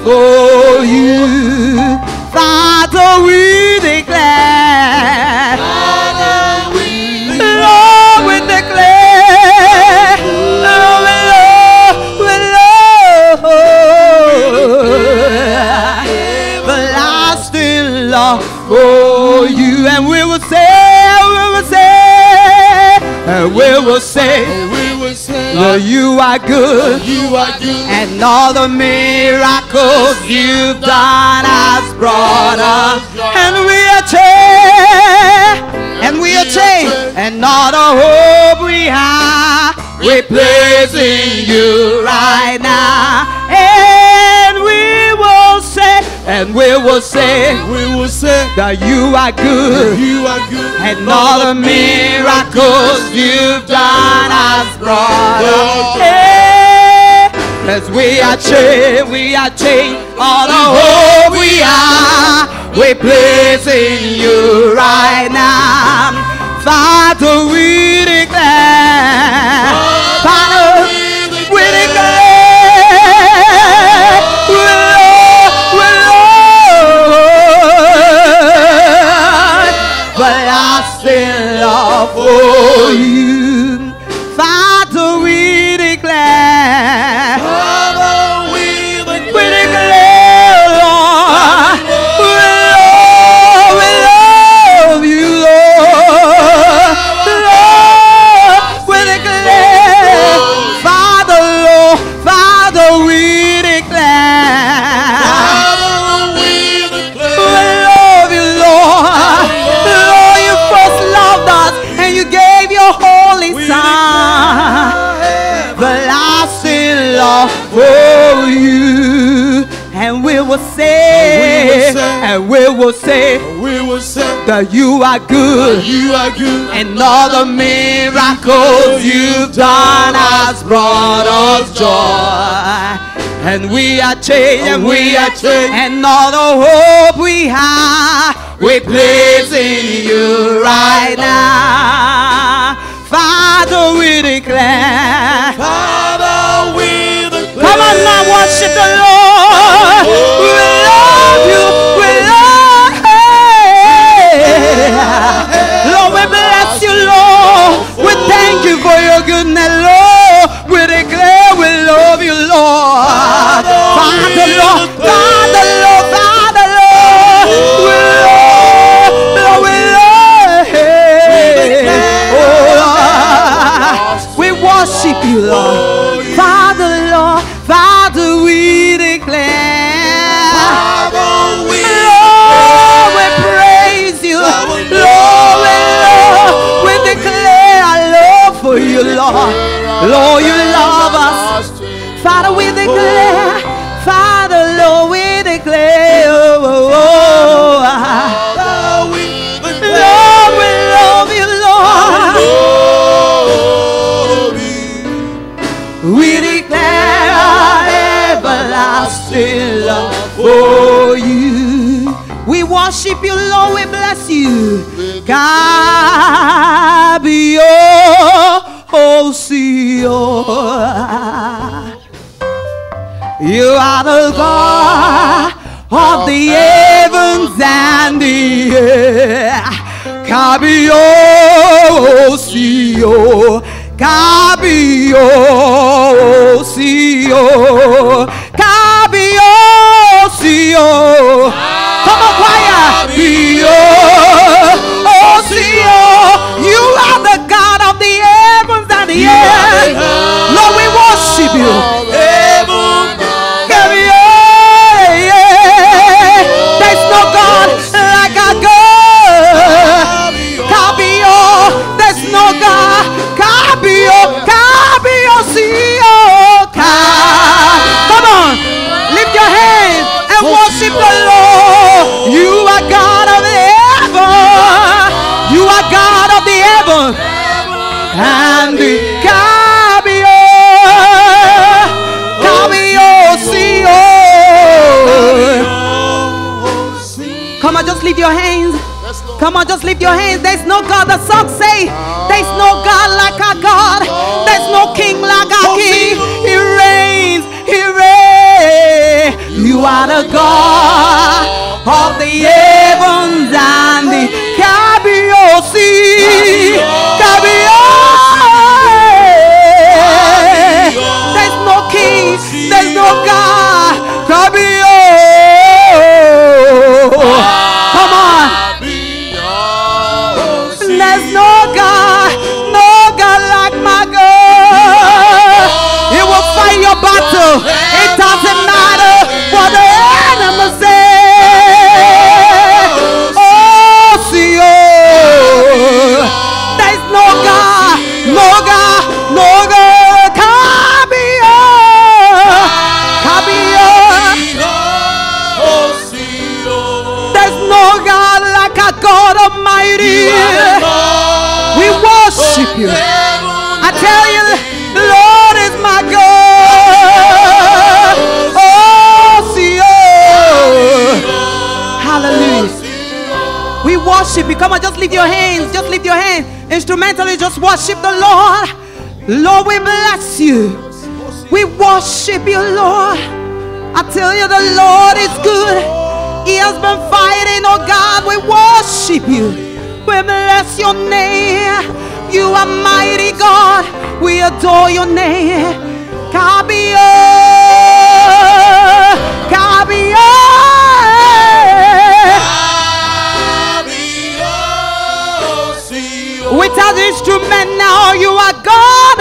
for you. Father, we declare. Father, we Lord, we declare. Lord, we love. Everlasting love for you. And we will say, and we will say that you are good, and all the miracles you've done has brought us, and we are changed, and all the hope we have, we're placing you right now, and we will say that you are good, and all the miracles you've done has brought us. As we are changed, all the hope we are, we're placing you right now. Father, we declare, Father, we declare, everlasting love for you. Father, we declare. Father, we declare, Lord. We love you, Lord. Lord, we declare. Father, Lord. Father, we declare. We love you, Lord. Loved us and you gave your holy son, everlasting love for you. And we will say, that you are good, and all the miracles you've done has brought us joy. And we are changed, and all the hope we have, we're placing you right now. Father, we declare. Father, we declare. Come on now, worship the Lord. We love you. We love you. Lord, we bless you, Lord. We thank you for your goodness, Lord. We declare we love you, Lord. Father, Lord. Father, Lord. Father, Lord. We love, Lord, we love. Oh, Lord. We worship you, Lord. Father, Lord. Father, we declare. Father, we Lord, we praise you. Lord, we declare our love for you, Lord. Lord, you love us. Father, we declare. Father, Lord, we declare. Lord, we love you, Lord. We declare everlasting love for you. We worship you, Lord. We bless you. Kabio, Osio. You are the God of the heavens and the earth. Kabio, Osio. Kabio, Osio. Kabio, Osio. Come on, choir. Kabio, Osio. You are the God of the heavens and the earth. Lord, we worship you. There's no God like our God. Kabio, there's no God. Kabio, Kabio, Sio. Come on, lift your hands and worship the Lord. You are God of the heaven. You are God of the heaven and the Kabio, Kabio, Sio. Come on, just lift your hands. Come on, just lift your hands. There's no God. The song say, there's no God like our God. There's no King like our King. He reigns. He reigns. You are God of the heavens and the Kabiosi. There's no king, there's no God. Kabio. Come on. There's no God like my God. He will fight your battle. It doesn't matter what the enemy says. Oh, see, there's no God, no God, no God. Kabio, Kabio. There's no God like a God Almighty. We worship you. I tell you, the Lord is my God. Oh, see, hallelujah. We worship you. Come on, just lift your hands. Just lift your hands. Instrumentally, just worship the Lord. Lord, we bless you. We worship you, Lord. I tell you, the Lord is good. He has been fighting, oh God. We worship you. We bless your name. You are mighty God. We adore your name. Kabio, Kabio. Without instrument now, you are God.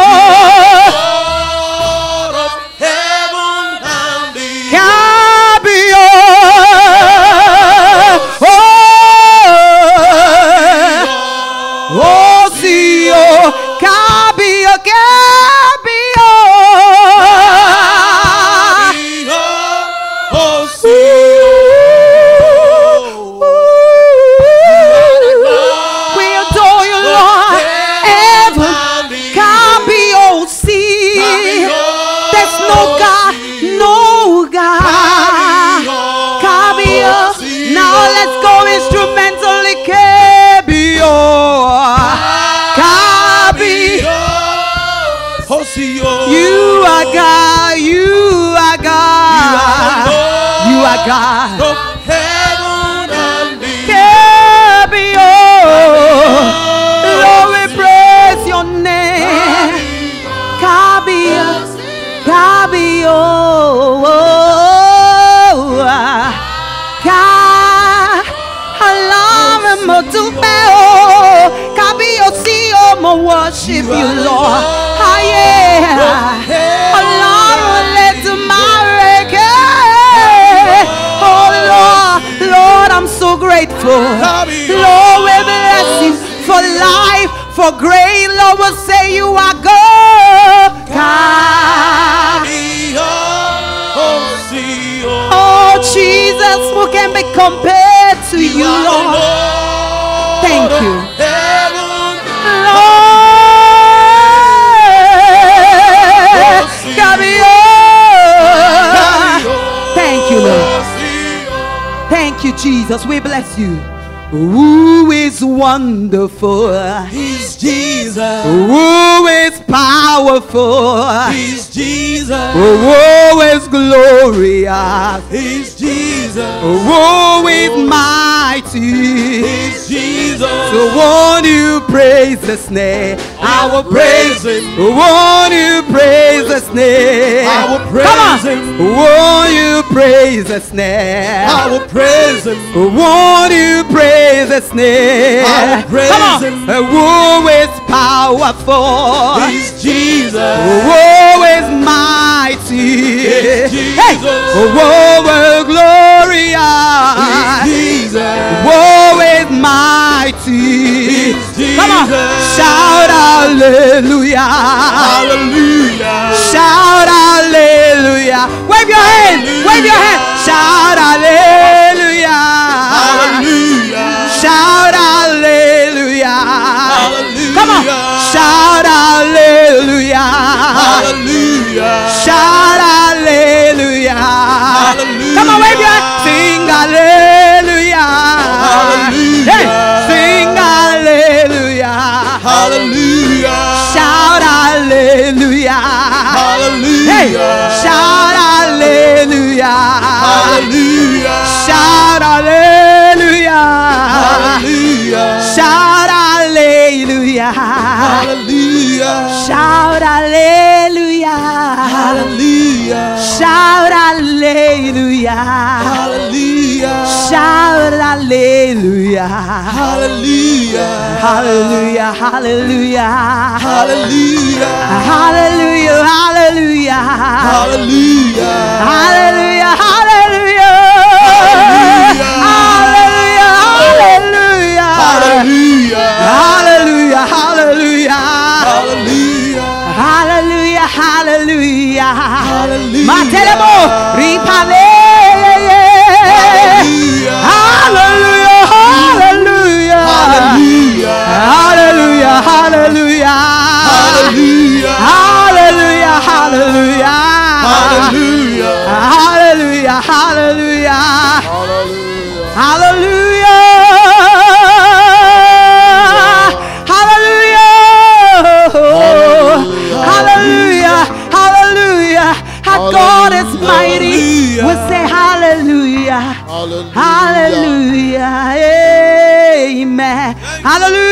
You are God, you are God, you are God of heaven and earth. Lord, we praise your name. Kabio, Kabio, Kabio, see, mo worship you, Lord. Lord, I'm so grateful. Lord, we bless you for life, for grace. Lord, will say you are God. Oh, Jesus, who can be compared to you, Lord? Thank you. Thank you, Lord. Thank you, Jesus. We bless you. Who is wonderful? He's Jesus. Who is powerful? He's Jesus. Who is glorious? He's Jesus. Who is mighty? He's Jesus. So won't you praise His name? I will praise Him. Won't you praise His name? I will praise Him. Won't you praise His name? I will praise Him. Won't you praise His name? I will praise Him. Who is powerful? He's Jesus. Who is mighty? It's Jesus. Hey! Who is glorious? He's Jesus. Who is mighty? It's Jesus. Come on, shout hallelujah. Hallelujah. Shout hallelujah. Wave your hand. Wave your hand. Shout hallelujah. Hallelujah. Shout hallelujah. Hallelujah. Come on. Shout hallelujah. Hallelujah. Shout hallelujah. Hallelujah. Come on, wave your hand. Sing hallelujah. Hallelujah. Hey, sing hallelujah. Hallelujah. Shout hallelujah. Hallelujah. Hey, shout hallelujah. Hallelujah. Shout hallelujah. Hallelujah. Shout hallelujah. Hallelujah. Shout hallelujah. Hallelujah. Shout hallelujah. Hallelujah. Shout hallelujah. Hallelujah. Hallelujah. Hallelujah. Hallelujah. Hallelujah. Hallelujah. Hallelujah. Hallelujah. Hallelujah. Hallelujah. Hallelujah. Hallelujah. Hallelujah. Hallelujah. Hallelujah. Hallelujah. Matelemo ripale. Hallelujah. Hallelujah. Hallelujah. Hallelujah. Hallelujah. Hallelujah. Hallelujah. Hallelujah. Hallelujah. Hallelujah. Hallelujah. Hallelujah. Hallelujah. Hallelujah. Hallelujah. Hallelujah. Hallelujah. Our God is mighty. We say hallelujah. Hallelujah. Hallelujah. Amen. Hallelujah.